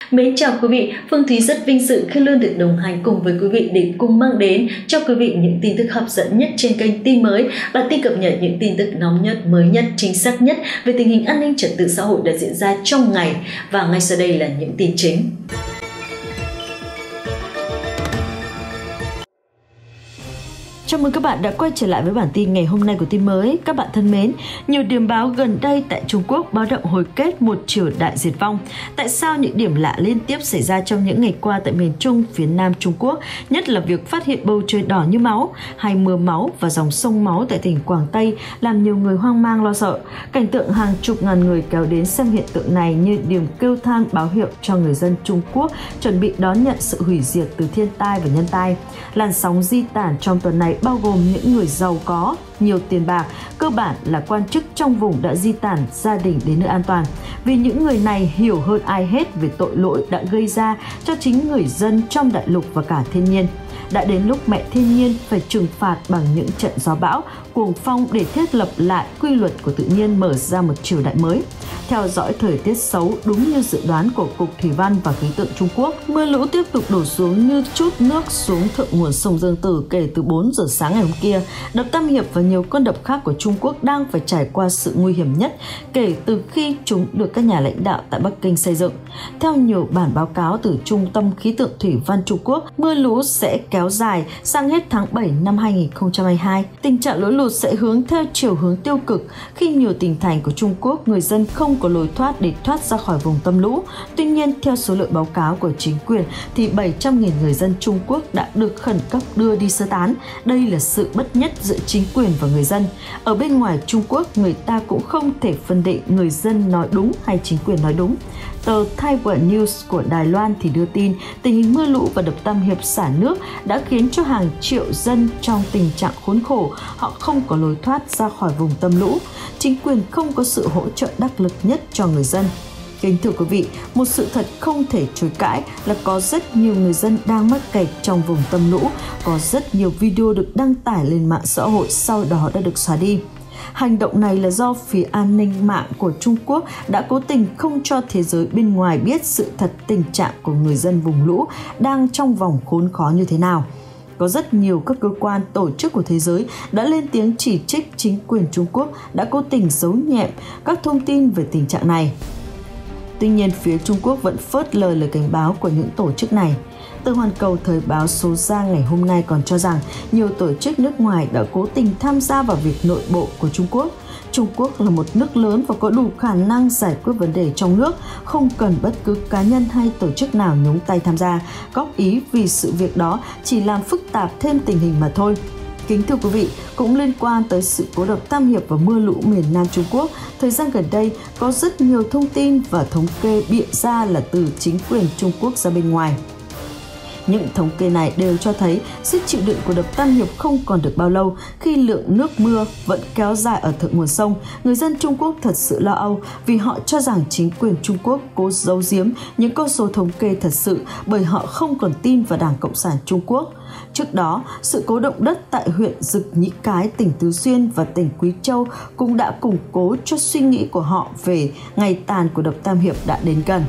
Mến chào quý vị, Phương Thúy rất vinh dự khi luôn được đồng hành cùng với quý vị để cùng mang đến cho quý vị những tin tức hấp dẫn nhất trên kênh Tin Mới, bản tin cập nhật những tin tức nóng nhất, mới nhất, chính xác nhất về tình hình an ninh trật tự xã hội đã diễn ra trong ngày. Và ngay sau đây là những tin chính. Chào mừng các bạn đã quay trở lại với bản tin ngày hôm nay của Tin Mới. Các bạn thân mến, nhiều điểm báo gần đây tại Trung Quốc báo động hồi kết một triều đại diệt vong. Tại sao những điểm lạ liên tiếp xảy ra trong những ngày qua tại miền Trung, phía Nam Trung Quốc, nhất là việc phát hiện bầu trời đỏ như máu, hay mưa máu và dòng sông máu tại tỉnh Quảng Tây làm nhiều người hoang mang lo sợ. Cảnh tượng hàng chục ngàn người kéo đến xem hiện tượng này như điểm kêu than báo hiệu cho người dân Trung Quốc chuẩn bị đón nhận sự hủy diệt từ thiên tai và nhân tai. Làn sóng di tản trong tuần này bao gồm những người giàu có, nhiều tiền bạc, cơ bản là quan chức trong vùng đã di tản gia đình đến nơi an toàn. Vì những người này hiểu hơn ai hết về tội lỗi đã gây ra cho chính người dân trong đại lục và cả thiên nhiên. Đã đến lúc mẹ thiên nhiên phải trừng phạt bằng những trận gió bão, cuồng phong để thiết lập lại quy luật của tự nhiên, mở ra một triều đại mới. Theo dõi thời tiết xấu đúng như dự đoán của Cục Thủy văn và Khí tượng Trung Quốc, mưa lũ tiếp tục đổ xuống như trút nước xuống thượng nguồn sông Dương Tử kể từ 4 giờ sáng ngày hôm kia. Đập Tam Hiệp và nhiều con đập khác của Trung Quốc đang phải trải qua sự nguy hiểm nhất kể từ khi chúng được các nhà lãnh đạo tại Bắc Kinh xây dựng. Theo nhiều bản báo cáo từ Trung tâm Khí tượng Thủy văn Trung Quốc, mưa lũ sẽ kéo dài sang hết tháng 7 năm 2022. Tình trạng lũ lụt sẽ hướng theo chiều hướng tiêu cực khi nhiều tỉnh thành của Trung Quốc người dân không có lối thoát để thoát ra khỏi vùng tâm lũ. Tuy nhiên, theo số liệu báo cáo của chính quyền thì 700.000 người dân Trung Quốc đã được khẩn cấp đưa đi sơ tán. Đây là sự bất nhất giữa chính quyền và người dân. Ở bên ngoài Trung Quốc, người ta cũng không thể phân định người dân nói đúng hay chính quyền nói đúng. Tờ Taiwan News của Đài Loan thì đưa tin tình hình mưa lũ và đập Tam Hiệp xả nước đã khiến cho hàng triệu dân trong tình trạng khốn khổ, họ không có lối thoát ra khỏi vùng tâm lũ. Chính quyền không có sự hỗ trợ đắc lực nhất cho người dân. Kính thưa quý vị, một sự thật không thể chối cãi là có rất nhiều người dân đang mắc kẹt trong vùng tâm lũ. Có rất nhiều video được đăng tải lên mạng xã hội sau đó đã được xóa đi. Hành động này là do phía an ninh mạng của Trung Quốc đã cố tình không cho thế giới bên ngoài biết sự thật tình trạng của người dân vùng lũ đang trong vòng khốn khó như thế nào. Có rất nhiều các cơ quan, tổ chức của thế giới đã lên tiếng chỉ trích chính quyền Trung Quốc đã cố tình giấu nhẹm các thông tin về tình trạng này. Tuy nhiên, phía Trung Quốc vẫn phớt lờ lời cảnh báo của những tổ chức này. Tờ Hoàn Cầu thời báo số ra ngày hôm nay còn cho rằng nhiều tổ chức nước ngoài đã cố tình tham gia vào việc nội bộ của Trung Quốc. Trung Quốc là một nước lớn và có đủ khả năng giải quyết vấn đề trong nước, không cần bất cứ cá nhân hay tổ chức nào nhúng tay tham gia, góp ý vì sự việc đó chỉ làm phức tạp thêm tình hình mà thôi. Kính thưa quý vị, cũng liên quan tới sự cố đập Tam Hiệp và mưa lũ miền Nam Trung Quốc, thời gian gần đây có rất nhiều thông tin và thống kê bịa ra là từ chính quyền Trung Quốc ra bên ngoài. Những thống kê này đều cho thấy sức chịu đựng của đập Tam Hiệp không còn được bao lâu khi lượng nước mưa vẫn kéo dài ở thượng nguồn sông. Người dân Trung Quốc thật sự lo âu vì họ cho rằng chính quyền Trung Quốc cố giấu giếm những con số thống kê thật sự bởi họ không còn tin vào Đảng Cộng sản Trung Quốc. Trước đó, sự cố động đất tại huyện Dực Nhĩ Cái, tỉnh Tứ Xuyên và tỉnh Quý Châu cũng đã củng cố cho suy nghĩ của họ về ngày tàn của đập Tam Hiệp đã đến gần.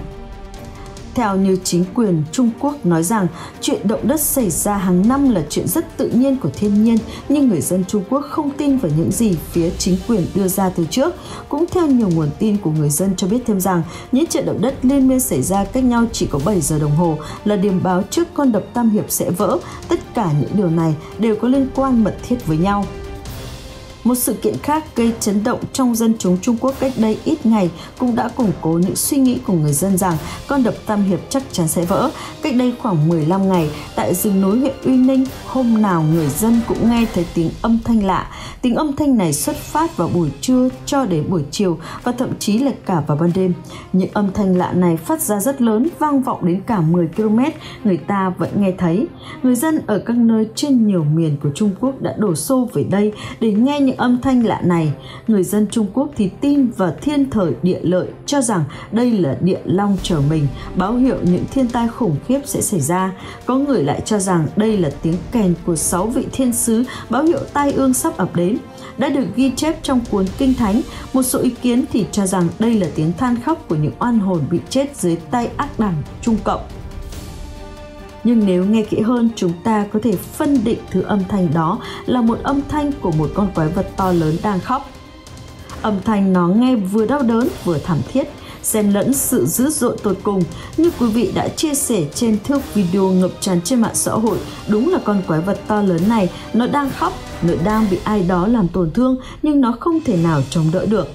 Theo như chính quyền Trung Quốc nói rằng, chuyện động đất xảy ra hàng năm là chuyện rất tự nhiên của thiên nhiên, nhưng người dân Trung Quốc không tin vào những gì phía chính quyền đưa ra từ trước. Cũng theo nhiều nguồn tin của người dân cho biết thêm rằng, những trận động đất liên miên xảy ra cách nhau chỉ có 7 giờ đồng hồ là điểm báo trước con đập Tam Hiệp sẽ vỡ. Tất cả những điều này đều có liên quan mật thiết với nhau. Một sự kiện khác gây chấn động trong dân chúng Trung Quốc cách đây ít ngày cũng đã củng cố những suy nghĩ của người dân rằng con đập Tam Hiệp chắc chắn sẽ vỡ. Cách đây khoảng 15 ngày, tại rừng núi huyện Uy Ninh, hôm nào người dân cũng nghe thấy tiếng âm thanh lạ. Tiếng âm thanh này xuất phát vào buổi trưa cho đến buổi chiều và thậm chí là cả vào ban đêm. Những âm thanh lạ này phát ra rất lớn, vang vọng đến cả 10 km, người ta vẫn nghe thấy. Người dân ở các nơi trên nhiều miền của Trung Quốc đã đổ xô về đây để nghe những những âm thanh lạ này. Người dân Trung Quốc thì tin vào thiên thời địa lợi, cho rằng đây là địa long chở mình, báo hiệu những thiên tai khủng khiếp sẽ xảy ra. Có người lại cho rằng đây là tiếng kèn của 6 vị thiên sứ, báo hiệu tai ương sắp ập đến. Đã được ghi chép trong cuốn Kinh Thánh. Một số ý kiến thì cho rằng đây là tiếng than khóc của những oan hồn bị chết dưới tay ác đảng Trung Cộng. Nhưng nếu nghe kỹ hơn, chúng ta có thể phân định thứ âm thanh đó là một âm thanh của một con quái vật to lớn đang khóc. Âm thanh nó nghe vừa đau đớn vừa thảm thiết, xen lẫn sự dữ dội tột cùng. Như quý vị đã chia sẻ trên thước video ngập tràn trên mạng xã hội, đúng là con quái vật to lớn này, nó đang khóc, nó đang bị ai đó làm tổn thương, nhưng nó không thể nào chống đỡ được.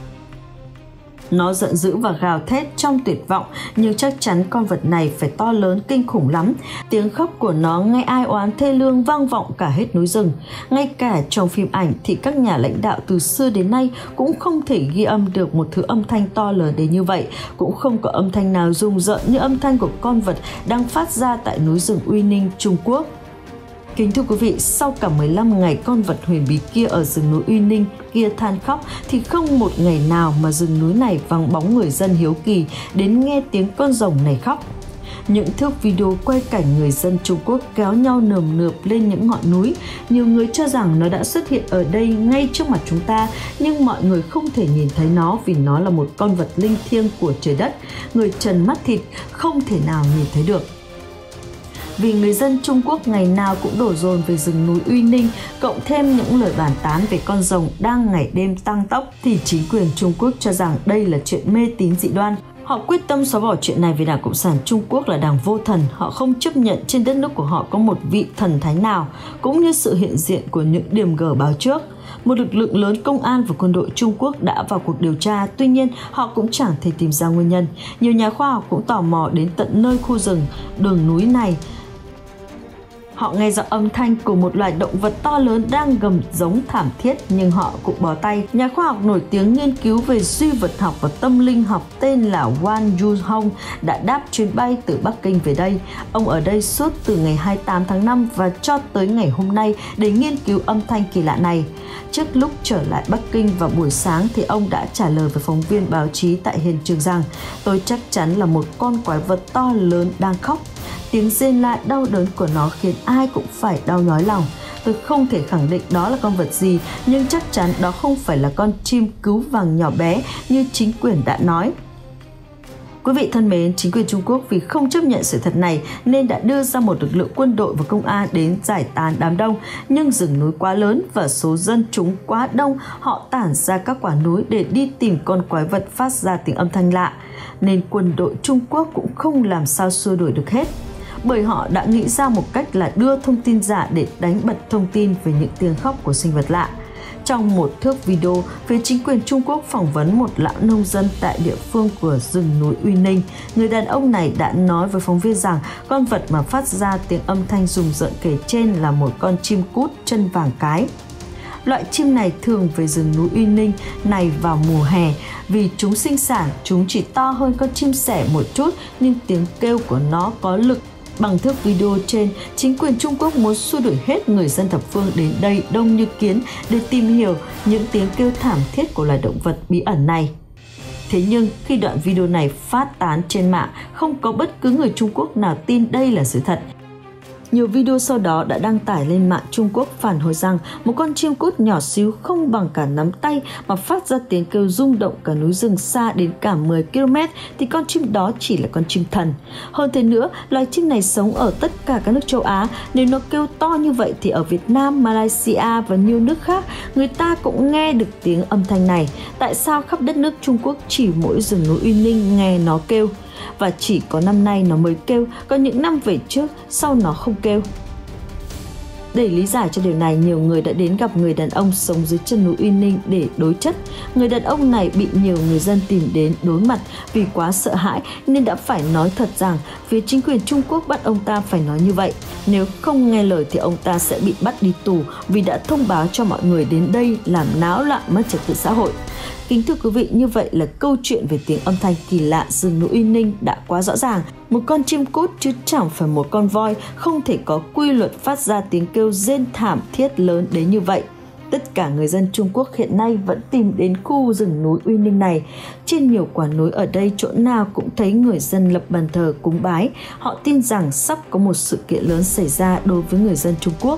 Nó giận dữ và gào thét trong tuyệt vọng, nhưng chắc chắn con vật này phải to lớn kinh khủng lắm. Tiếng khóc của nó nghe ai oán thê lương vang vọng cả hết núi rừng. Ngay cả trong phim ảnh thì các nhà lãnh đạo từ xưa đến nay cũng không thể ghi âm được một thứ âm thanh to lớn đến như vậy. Cũng không có âm thanh nào rùng rợn như âm thanh của con vật đang phát ra tại núi rừng Uy Ninh, Trung Quốc. Kính thưa quý vị, sau cả 15 ngày con vật huyền bí kia ở rừng núi Uy Ninh kia than khóc thì không một ngày nào mà rừng núi này vắng bóng người dân hiếu kỳ đến nghe tiếng con rồng này khóc. Những thước video quay cảnh người dân Trung Quốc kéo nhau nườm nượp lên những ngọn núi. Nhiều người cho rằng nó đã xuất hiện ở đây ngay trước mặt chúng ta, nhưng mọi người không thể nhìn thấy nó vì nó là một con vật linh thiêng của trời đất. Người trần mắt thịt không thể nào nhìn thấy được. Vì người dân Trung Quốc ngày nào cũng đổ dồn về rừng núi Uy Ninh, cộng thêm những lời bàn tán về con rồng đang ngày đêm tăng tốc, thì chính quyền Trung Quốc cho rằng đây là chuyện mê tín dị đoan. Họ quyết tâm xóa bỏ chuyện này vì Đảng Cộng sản Trung Quốc là đảng vô thần. Họ không chấp nhận trên đất nước của họ có một vị thần thánh nào, cũng như sự hiện diện của những điểm gở báo trước. Một lực lượng lớn công an và quân đội Trung Quốc đã vào cuộc điều tra, tuy nhiên họ cũng chẳng thể tìm ra nguyên nhân. Nhiều nhà khoa học cũng tò mò đến tận nơi khu rừng, đường núi này. Họ nghe rõ âm thanh của một loài động vật to lớn đang gầm giống thảm thiết, nhưng họ cũng bó tay. Nhà khoa học nổi tiếng nghiên cứu về duy vật học và tâm linh học tên là Wang Yuhong đã đáp chuyến bay từ Bắc Kinh về đây. Ông ở đây suốt từ ngày 28 tháng 5 và cho tới ngày hôm nay để nghiên cứu âm thanh kỳ lạ này. Trước lúc trở lại Bắc Kinh vào buổi sáng thì ông đã trả lời với phóng viên báo chí tại hiện trường rằng: "Tôi chắc chắn là một con quái vật to lớn đang khóc. Tiếng rên la đau đớn của nó khiến ai cũng phải đau nhói lòng. Tôi không thể khẳng định đó là con vật gì, nhưng chắc chắn đó không phải là con chim cứu vàng nhỏ bé như chính quyền đã nói." Quý vị thân mến, chính quyền Trung Quốc vì không chấp nhận sự thật này nên đã đưa ra một lực lượng quân đội và công an đến giải tán đám đông. Nhưng rừng núi quá lớn và số dân chúng quá đông, họ tản ra các quả núi để đi tìm con quái vật phát ra tiếng âm thanh lạ. Nên quân đội Trung Quốc cũng không làm sao xua đuổi được hết. Bởi họ đã nghĩ ra một cách là đưa thông tin giả để đánh bật thông tin về những tiếng khóc của sinh vật lạ. Trong một thước video, phía chính quyền Trung Quốc phỏng vấn một lão nông dân tại địa phương của rừng núi Uy Ninh. Người đàn ông này đã nói với phóng viên rằng con vật mà phát ra tiếng âm thanh rùng rợn kể trên là một con chim cút chân vàng cái. Loại chim này thường về rừng núi Uy Ninh này vào mùa hè. Vì chúng sinh sản, chúng chỉ to hơn con chim sẻ một chút, nhưng tiếng kêu của nó có lực. Bằng thước video trên, chính quyền Trung Quốc muốn xua đuổi hết người dân thập phương đến đây đông như kiến để tìm hiểu những tiếng kêu thảm thiết của loài động vật bí ẩn này. Thế nhưng khi đoạn video này phát tán trên mạng, không có bất cứ người Trung Quốc nào tin đây là sự thật. Nhiều video sau đó đã đăng tải lên mạng Trung Quốc phản hồi rằng một con chim cút nhỏ xíu không bằng cả nắm tay mà phát ra tiếng kêu rung động cả núi rừng xa đến cả 10 km thì con chim đó chỉ là con chim thần. Hơn thế nữa, loài chim này sống ở tất cả các nước châu Á. Nếu nó kêu to như vậy thì ở Việt Nam, Malaysia và nhiều nước khác người ta cũng nghe được tiếng âm thanh này. Tại sao khắp đất nước Trung Quốc chỉ mỗi rừng núi Uy Ninh nghe nó kêu? Và chỉ có năm nay nó mới kêu, còn những năm về trước sau nó không kêu. Để lý giải cho điều này, nhiều người đã đến gặp người đàn ông sống dưới chân núi Uy Ninh để đối chất. Người đàn ông này bị nhiều người dân tìm đến đối mặt vì quá sợ hãi nên đã phải nói thật rằng phía chính quyền Trung Quốc bắt ông ta phải nói như vậy. Nếu không nghe lời thì ông ta sẽ bị bắt đi tù vì đã thông báo cho mọi người đến đây làm náo loạn mất trật tự xã hội. Kính thưa quý vị, như vậy là câu chuyện về tiếng âm thanh kỳ lạ rừng núi Uy Ninh đã quá rõ ràng. Một con chim cút chứ chẳng phải một con voi, không thể có quy luật phát ra tiếng kêu rên thảm thiết lớn đến như vậy. Tất cả người dân Trung Quốc hiện nay vẫn tìm đến khu rừng núi Uy Ninh này. Trên nhiều quả núi ở đây chỗ nào cũng thấy người dân lập bàn thờ cúng bái. Họ tin rằng sắp có một sự kiện lớn xảy ra đối với người dân Trung Quốc.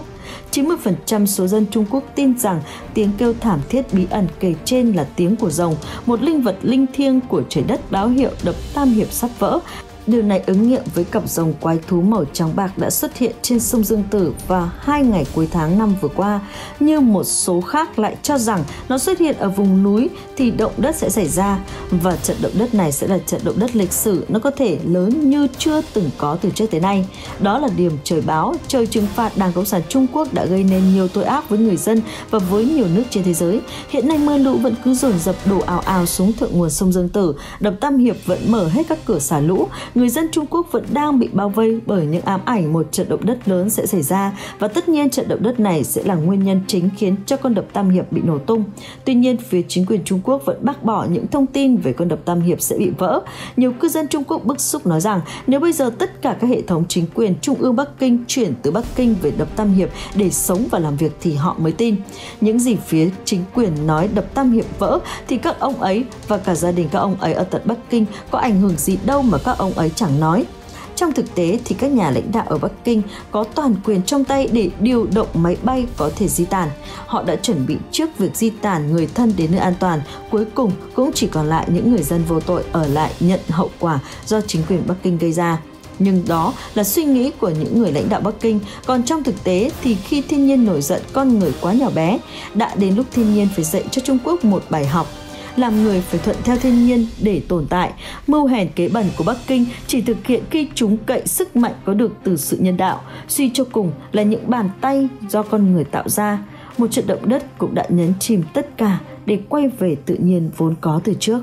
90% số dân Trung Quốc tin rằng tiếng kêu thảm thiết bí ẩn kể trên là tiếng của rồng, một linh vật linh thiêng của trời đất báo hiệu đập Tam Hiệp sắp vỡ. Điều này ứng nghiệm với cặp rồng quái thú màu trắng bạc đã xuất hiện trên sông Dương Tử vào 2 ngày cuối tháng 5 vừa qua. Như một số khác lại cho rằng nó xuất hiện ở vùng núi thì động đất sẽ xảy ra, và trận động đất này sẽ là trận động đất lịch sử, nó có thể lớn như chưa từng có từ trước tới nay. Đó là điểm trời báo, trời trừng phạt Đảng Cộng sản Trung Quốc đã gây nên nhiều tội ác với người dân và với nhiều nước trên thế giới. Hiện nay mưa lũ vẫn cứ dồn dập đổ ào ào xuống thượng nguồn sông Dương Tử, đập Tam Hiệp vẫn mở hết các cửa xả lũ. Người dân Trung Quốc vẫn đang bị bao vây bởi những ám ảnh một trận động đất lớn sẽ xảy ra, và tất nhiên trận động đất này sẽ là nguyên nhân chính khiến cho con đập Tam Hiệp bị nổ tung. Tuy nhiên, phía chính quyền Trung Quốc vẫn bác bỏ những thông tin về con đập Tam Hiệp sẽ bị vỡ. Nhiều cư dân Trung Quốc bức xúc nói rằng nếu bây giờ tất cả các hệ thống chính quyền Trung ương Bắc Kinh chuyển từ Bắc Kinh về đập Tam Hiệp để sống và làm việc thì họ mới tin. Những gì phía chính quyền nói đập Tam Hiệp vỡ thì các ông ấy và cả gia đình các ông ấy ở tận Bắc Kinh có ảnh hưởng gì đâu mà các ông ấy chẳng nói. Trong thực tế thì các nhà lãnh đạo ở Bắc Kinh có toàn quyền trong tay để điều động máy bay có thể di tản. Họ đã chuẩn bị trước việc di tản người thân đến nơi an toàn. Cuối cùng cũng chỉ còn lại những người dân vô tội ở lại nhận hậu quả do chính quyền Bắc Kinh gây ra. Nhưng đó là suy nghĩ của những người lãnh đạo Bắc Kinh. Còn trong thực tế thì khi thiên nhiên nổi giận, con người quá nhỏ bé. Đã đến lúc thiên nhiên phải dạy cho Trung Quốc một bài học. Làm người phải thuận theo thiên nhiên để tồn tại. Mưu hèn kế bẩn của Bắc Kinh chỉ thực hiện khi chúng cậy sức mạnh có được từ sự nhân đạo. Suy cho cùng là những bàn tay do con người tạo ra. Một trận động đất cũng đã nhấn chìm tất cả để quay về tự nhiên vốn có từ trước.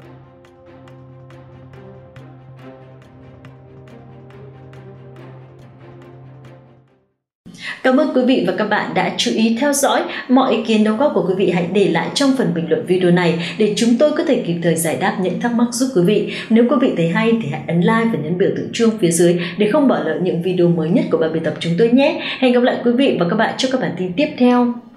Cảm ơn quý vị và các bạn đã chú ý theo dõi. Mọi ý kiến đóng góp của quý vị hãy để lại trong phần bình luận video này để chúng tôi có thể kịp thời giải đáp những thắc mắc giúp quý vị. Nếu quý vị thấy hay thì hãy ấn like và nhấn biểu tượng chuông phía dưới để không bỏ lỡ những video mới nhất của ban biên tập chúng tôi nhé. Hẹn gặp lại quý vị và các bạn trong các bản tin tiếp theo.